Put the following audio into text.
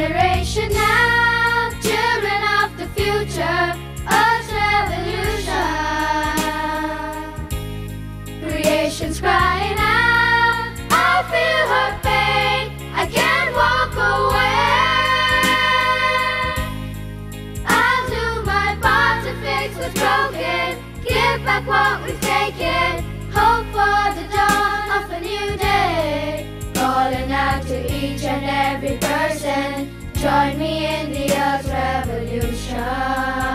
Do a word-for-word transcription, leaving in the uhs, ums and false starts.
generation now, children of the future, Earth's revolution. Creation's crying out, I feel her pain, I can't walk away. I'll do my part to fix what's broken, give back what we've taken, hope for the dawn of a new day. Calling out to each and every person, join me in the Earth's revolution.